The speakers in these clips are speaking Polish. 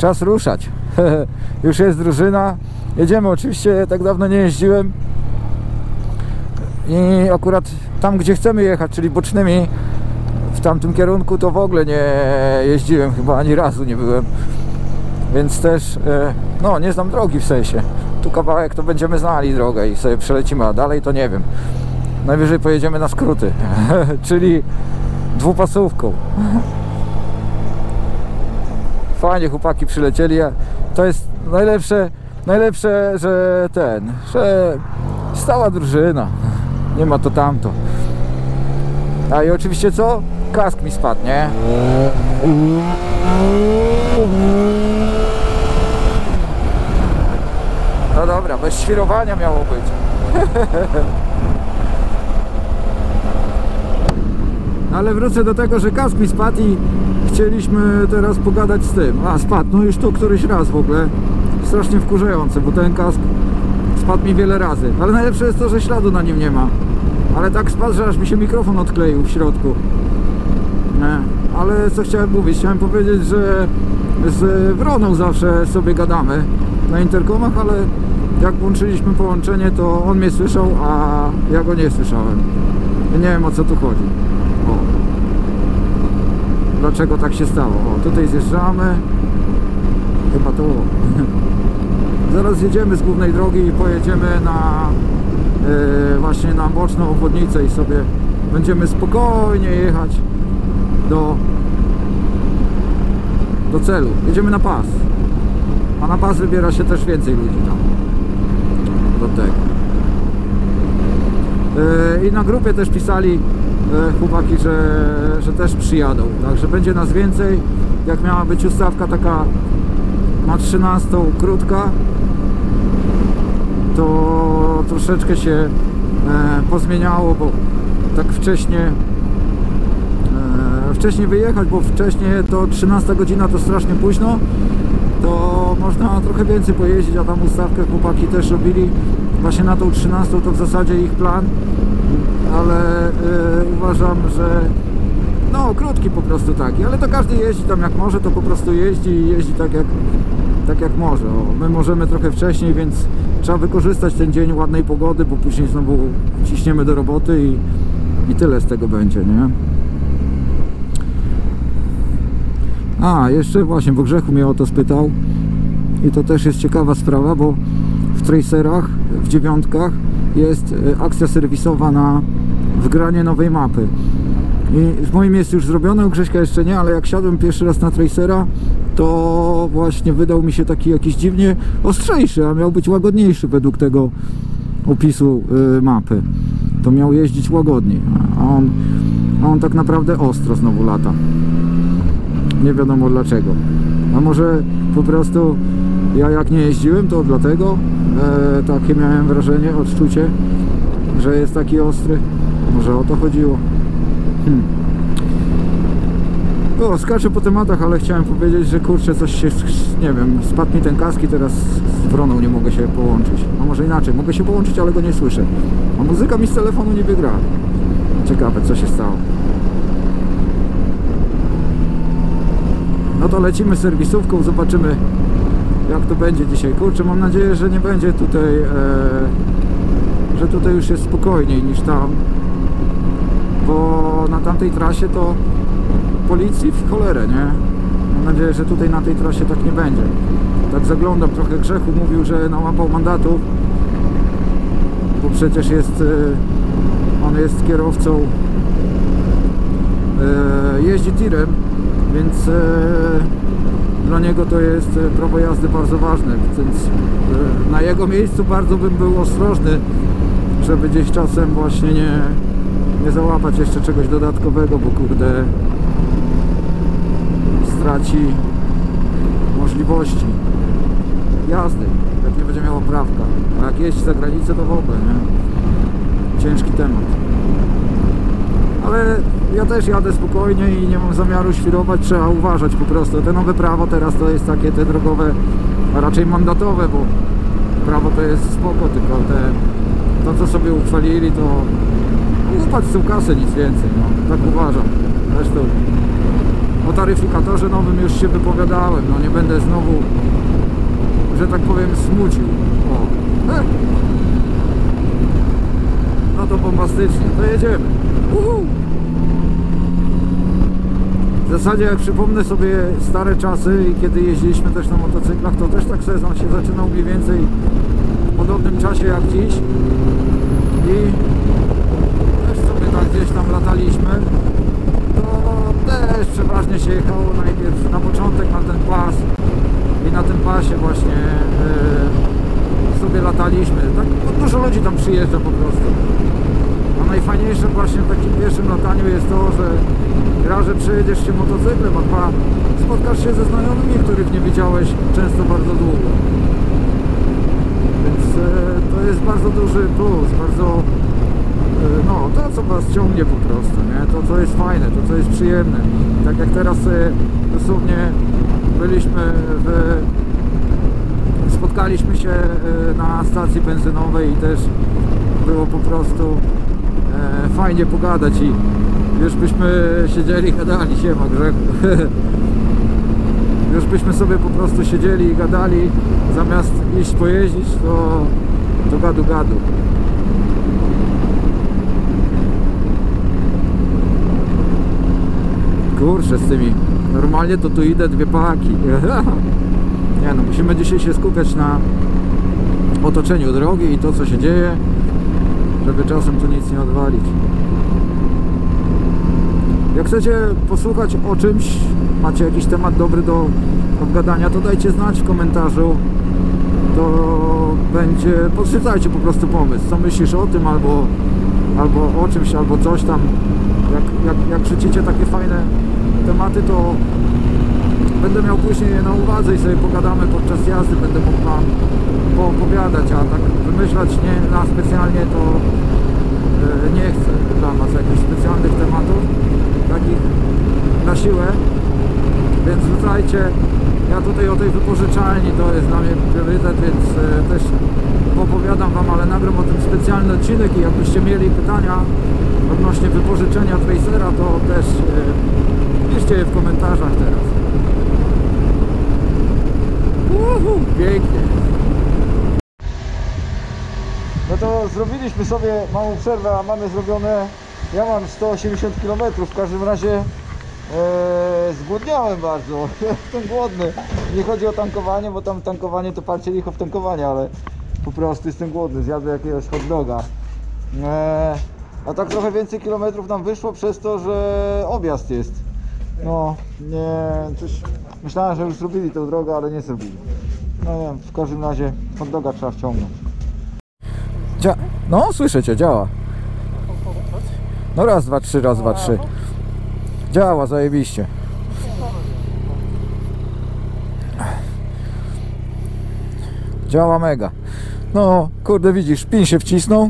czas ruszać. Już jest drużyna. Jedziemy, oczywiście tak dawno nie jeździłem. I akurat tam, gdzie chcemy jechać, czyli bocznymi, w tamtym kierunku, to w ogóle nie jeździłem, chyba ani razu nie byłem. Więc też, no, nie znam drogi w sensie. Tu kawałek to będziemy znali drogę i sobie przelecimy, a dalej to nie wiem. Najwyżej pojedziemy na skróty, czyli dwupasówką. Fajnie chłopaki przylecieli. To jest najlepsze, że że stała drużyna. Nie ma to tamto. A i oczywiście co? Kask mi spadł, nie? No dobra, bez świrowania miało być. Ale wrócę do tego, że kask mi spadł i chcieliśmy teraz pogadać z tym. A, spadł, no już to któryś raz w ogóle. Strasznie wkurzające, bo ten kask spadł mi wiele razy. Ale najlepsze jest to, że śladu na nim nie ma. Ale tak spadł, że aż mi się mikrofon odkleił w środku. Nie. Ale co chciałem mówić? Chciałem powiedzieć, że z Wroną zawsze sobie gadamy na interkomach, ale jak włączyliśmy połączenie, to on mnie słyszał, a ja go nie słyszałem. I nie wiem, o co tu chodzi. O. Dlaczego tak się stało? O, tutaj zjeżdżamy. Chyba to. Zaraz jedziemy z głównej drogi i pojedziemy na właśnie na boczną obwodnicę i sobie będziemy spokojnie jechać do celu. Jedziemy na pas. A na pas wybiera się też więcej ludzi tam. Do tego. I na grupie też pisali chłopaki, że też przyjadą. Także będzie nas więcej. Jak miała być ustawka taka na 13 krótka, to troszeczkę się pozmieniało, bo tak wcześniej wyjechać, bo wcześniej to 13 godzina to strasznie późno, to można trochę więcej pojeździć, a tam ustawkę chłopaki też robili właśnie na tą 13, to w zasadzie ich plan, ale uważam, że no krótki po prostu taki, ale to każdy jeździ tam jak może, to po prostu jeździ i jeździ tak jak może. O, my możemy trochę wcześniej, więc trzeba wykorzystać ten dzień ładnej pogody, bo później znowu ciśniemy do roboty i tyle z tego będzie, nie? A, jeszcze właśnie, bo Grzechu mnie o to spytał i to też jest ciekawa sprawa, bo w tracerach, w 9 jest akcja serwisowa na wgranie nowej mapy. I w moim jest już zrobione, u Grześka jeszcze nie, ale jak siadłem pierwszy raz na tracera, to właśnie wydał mi się taki jakiś dziwnie ostrzejszy, a miał być łagodniejszy według tego opisu mapy. To miał jeździć łagodniej, a on tak naprawdę ostro znowu lata. Nie wiadomo dlaczego. A może po prostu ja jak nie jeździłem, to dlatego takie miałem wrażenie, odczucie, że jest taki ostry. Może o to chodziło. O, skaczę po tematach, ale chciałem powiedzieć, że kurczę, coś się, nie wiem, spadł mi ten kask i teraz z Wroną nie mogę się połączyć. A może inaczej, mogę się połączyć, ale go nie słyszę. A muzyka mi z telefonu niby gra. Ciekawe, co się stało. No to lecimy serwisówką, zobaczymy jak to będzie dzisiaj. Kurczę, mam nadzieję, że nie będzie tutaj, że tutaj już jest spokojniej niż tam. Bo na tamtej trasie to policji w cholerę, nie? Mam nadzieję, że tutaj na tej trasie tak nie będzie. Tak zaglądam, trochę Grzechu mówił, że nałapał mandatów, bo przecież jest, on jest kierowcą, jeździ tirem, więc dla niego to jest prawo jazdy bardzo ważne, więc na jego miejscu bardzo bym był ostrożny, żeby gdzieś czasem właśnie nie załapać jeszcze czegoś dodatkowego, bo kurde straci możliwości jazdy, jak nie będzie miało prawka, a jak jeździ za granicę, to w ogóle, nie? Ciężki temat. Ale ja też jadę spokojnie i nie mam zamiaru świrować, trzeba uważać po prostu. Te nowe prawo teraz to jest takie te drogowe, a raczej mandatowe, bo prawo to jest spoko, tylko to co sobie uchwalili, to łupać z tą kasę, nic więcej, no, tak uważam. Zresztą O taryfikatorze nowym już się wypowiadałem, no nie będę znowu, że tak powiem, smucił. O. No to bombastycznie, to jedziemy. W zasadzie jak przypomnę sobie stare czasy i kiedy jeździliśmy też na motocyklach, to też tak sezon się zaczynał mniej więcej w podobnym czasie jak dziś i też sobie tak gdzieś tam lataliśmy. To też przeważnie się jechało najpierw na początek na ten pas i na tym pasie właśnie sobie lataliśmy. Tak, no dużo ludzi tam przyjeżdża po prostu. A najfajniejsze właśnie w takim pierwszym lataniu jest to, że raz, że przejedziesz się motocyklem, a dwa, spotkasz się ze znajomymi, których nie widziałeś często bardzo długo. Więc to jest bardzo duży plus, bardzo no, to co was ciągnie po prostu, nie? To co jest fajne, to co jest przyjemne. Tak jak teraz dosłownie byliśmy spotkaliśmy się na stacji benzynowej i też było po prostu fajnie pogadać i już byśmy siedzieli i gadali, siema Grzechu. Już byśmy sobie po prostu siedzieli i gadali, zamiast iść pojeździć, to gadu. Kurczę, z tymi, normalnie to tu idę dwie paki. Nie no, musimy dzisiaj się skupiać na otoczeniu drogi i to co się dzieje, żeby czasem tu nic nie odwalić. Jak chcecie posłuchać o czymś, macie jakiś temat dobry do obgadania, to dajcie znać w komentarzu. To będzie, podrzucajcie po prostu pomysł, co myślisz o tym, albo o czymś, albo coś tam. Jak rzucicie takie fajne tematy, to będę miał później je na uwadze i sobie pogadamy podczas jazdy, będę mógł wam poopowiadać, a tak wymyślać nie na specjalnie to nie chcę dla was jakichś specjalnych tematów, takich na siłę, więc rzucajcie. Ja tutaj o tej wypożyczalni, to jest dla mnie priorytet, więc też opowiadam wam, ale nagram o tym specjalny odcinek i jakbyście mieli pytania odnośnie wypożyczenia Tracera, to też piszcie je w komentarzach teraz. Pięknie. No to zrobiliśmy sobie małą przerwę, a mamy zrobione, ja mam 180 km, w każdym razie zgłodniałem bardzo, jestem głodny. Nie chodzi o tankowanie, bo tam tankowanie to parcie licho w tankowanie, ale po prostu jestem głodny, zjadłem jakiegoś hot doga. A tak trochę więcej kilometrów nam wyszło przez to, że objazd jest. No, nie, coś, myślałem, że już zrobili tę drogę, ale nie zrobili. No nie wiem, w każdym razie hot doga trzeba wciągnąć. No, słyszycie, działa. No raz, dwa, trzy, raz, dwa, trzy. Działa, zajebiście. Działa mega. No, kurde, widzisz, pin się wcisnął.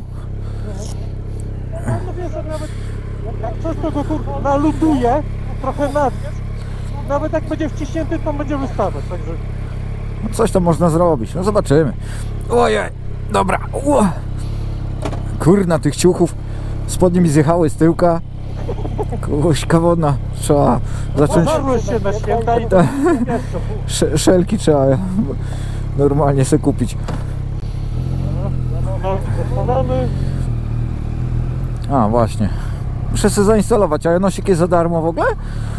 No wiesz, nawet jak coś tego kurwa nalutuje, trochę nadwierzch, nawet jak będzie wciśnięty, to będzie wystawać, także... Coś tam można zrobić, no zobaczymy. Ojej, dobra. Kurna, tych ciuchów spodnie mi zjechały z tyłka. Kuźka wodna, trzeba zacząć... Pożarłeś się na święta i to szelki trzeba normalnie sobie kupić. A, właśnie. Muszę sobie zainstalować, a Janosik jest za darmo w ogóle?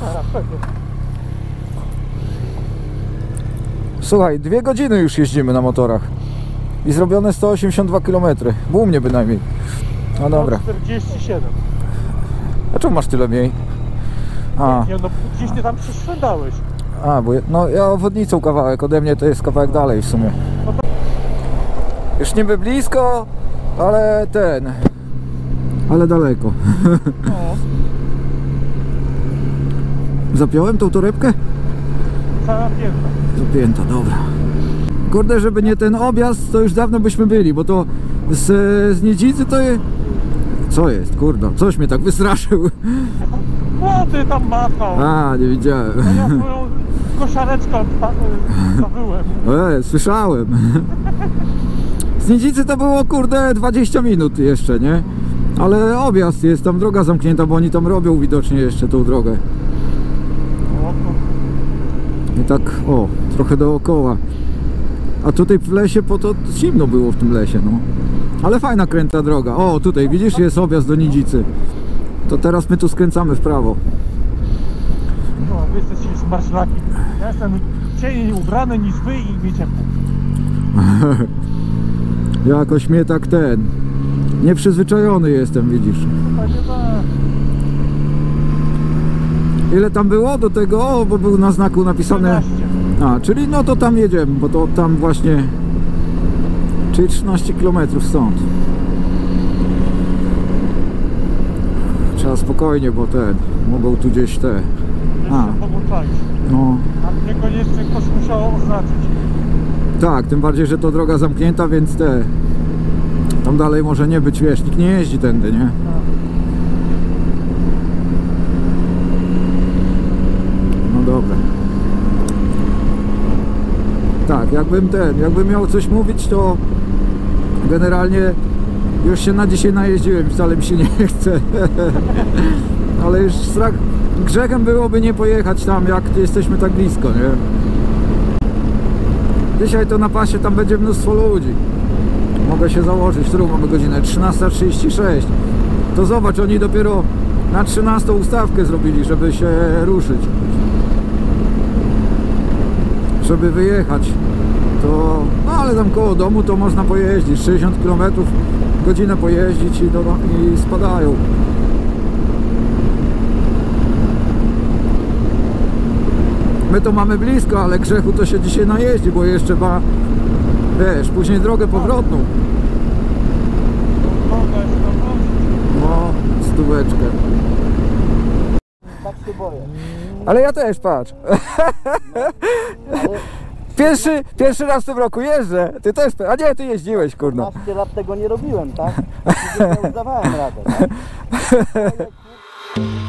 Słuchaj, 2 godziny już jeździmy na motorach i zrobione 182 km, bo u mnie bynajmniej. No dobra. 47. A czemu masz tyle mniej? A, Nie, no gdzieś ty tam przeszwendałeś. a bo no ja obwodnicą kawałek, ode mnie to jest kawałek dalej w sumie. Już niby blisko, ale ale daleko. Zapiąłem tą torebkę? Zapięta. Zapięta, dobra. Kurde, żeby nie ten objazd, to już dawno byśmy byli, bo to z Nidzicy to jest... Co jest, kurde, coś mnie tak wystraszył. No ty tam machał. A, nie widziałem. No ja swoją kosiareczką zawyłem. Słyszałem. Z Nidzicy to było, kurde, 20 minut jeszcze, nie? Ale objazd jest, tam droga zamknięta, bo oni tam robią widocznie jeszcze tą drogę. O, to... I tak, o, trochę dookoła. A tutaj w lesie, po to zimno było w tym lesie, no. Ale fajna kręta droga. O, tutaj widzisz, jest objazd do Nidzicy. To teraz my tu skręcamy w prawo. No, wy jesteście smaczlaki. Ja jestem cień ubrany niż wy i mi ciepło. Jakoś mnie tak nieprzyzwyczajony jestem, widzisz. Panie tak. Ile tam było do tego? O, bo był na znaku napisane. 13. A, czyli no to tam jedziemy, bo to tam właśnie. Czyli 13 km stąd. Trzeba spokojnie, bo mogą tu gdzieś Jeszcze mogą czaić. No. A niekoniecznie ktoś musiał oznaczyć. Tak, tym bardziej, że to droga zamknięta, więc tam dalej może nie być, wiesz, nikt nie jeździ tędy, nie? No dobra. Tak, jakbym miał coś mówić, to generalnie już się na dzisiaj najeździłem, wcale mi się nie chce. Ale już grzechem byłoby nie pojechać tam, jak jesteśmy tak blisko, nie? Dzisiaj to na pasie tam będzie mnóstwo ludzi. Mogę się założyć, którą mamy godzinę? 13:36. To zobacz, oni dopiero na 13 ustawkę zrobili, żeby się ruszyć. Żeby wyjechać. To, no ale tam koło domu to można pojeździć. 60 km godzinę pojeździć i spadają. My to mamy blisko, ale grzechu to się dzisiaj najeździ, bo jeszcze ma, wiesz, później drogę powrotną. No, stóweczkę. Tak się boję. Ale ja też, patrz. Pierwszy raz w tym roku jeżdżę. Ty też, a nie, ty jeździłeś, kurna. 15 lat tego nie robiłem, tak? Nie zdawałem radę, tak?